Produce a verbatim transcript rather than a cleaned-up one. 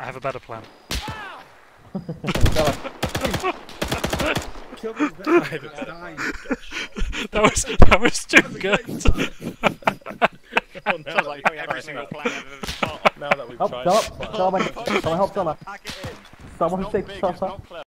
I have a better plan. That was that was too good. Oh, no, like every single plan I've ever thought of. Now that we've Help, tried Summer! this plan. Someone, someone help Summer! Pack it in. Someone It's not save big, it's Summer! not clever.